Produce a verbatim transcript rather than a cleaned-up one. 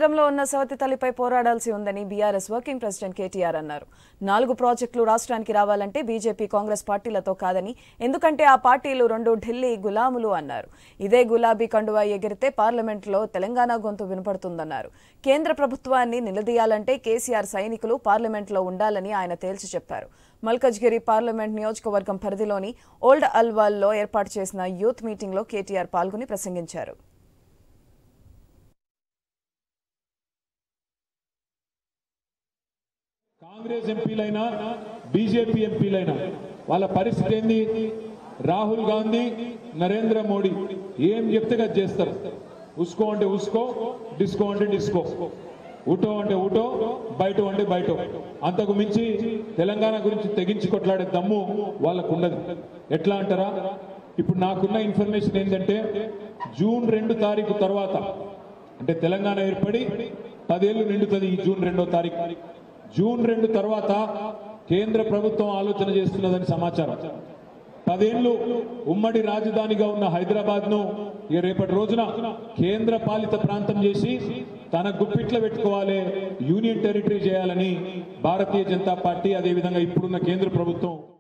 కేంద్రంలో ఉన్న సవతి తల్లిపై పోరాడాల్సి ఉందని బీఆర్ఎస్ వర్కింగ్ ప్రెసిడెంట్ కేటీఆర్ అన్నారు. నాలుగు ప్రాజెక్టులు రాష్ట్రానికి రావాలంటే బీజేపీ కాంగ్రెస్ పార్టీలతో కాదని, ఎందుకంటే ఆ పార్టీలు రెండు ఢిల్లీ గులాములు అన్నారు. ఇదే గులాబీ కండువా ఎగిరితే పార్లమెంట్లో తెలంగాణ గొంతు వినపడుతుందన్నారు. కేంద్ర ప్రభుత్వాన్ని నిలదీయాలంటే కేసీఆర్ సైనికులు పార్లమెంట్లో ఉండాలని ఆయన తేల్చి చెప్పారు. మల్కజ్గిరి పార్లమెంట్ నియోజకవర్గం పరిధిలోని ఓల్డ్ అల్వాల్లో ఏర్పాటు చేసిన యూత్ మీటింగ్లో కేటీఆర్ పాల్గొని ప్రసంగించారు. కాంగ్రెస్ ఎంపీలైనా బీజేపీ ఎంపీలైనా వాళ్ళ పరిస్థితి ఏంది? రాహుల్ గాంధీ, నరేంద్ర మోడీ ఏం చెప్తే అది చేస్తారు. ఉస్కో అంటే ఉస్కో, డిస్కో అంటే డిస్కో, ఊటో అంటే ఊటో, బయటో అంటే బయటో. అంతకు మించి తెలంగాణ గురించి తెగించి కొట్లాడే దమ్ము వాళ్ళకు ఉండదు. ఎట్లా అంటారా? ఇప్పుడు నాకున్న ఇన్ఫర్మేషన్ ఏంటంటే జూన్ రెండు తారీఖు తర్వాత, అంటే తెలంగాణ ఏర్పడి పదేళ్లు నిండుతుంది ఈ జూన్ రెండో తారీఖు. జూన్ రెండు తర్వాత కేంద్ర ప్రభుత్వం ఆలోచన చేస్తున్నదని సమాచారం. పదేళ్లు ఉమ్మడి రాజధానిగా ఉన్న హైదరాబాద్ ను రేపటి రోజున కేంద్ర పాలిత ప్రాంతం చేసి తన గుప్పిట్లో పెట్టుకోవాలి, యూనియన్ టెరిటరీ చేయాలని భారతీయ జనతా పార్టీ, అదేవిధంగా ఇప్పుడున్న కేంద్ర ప్రభుత్వం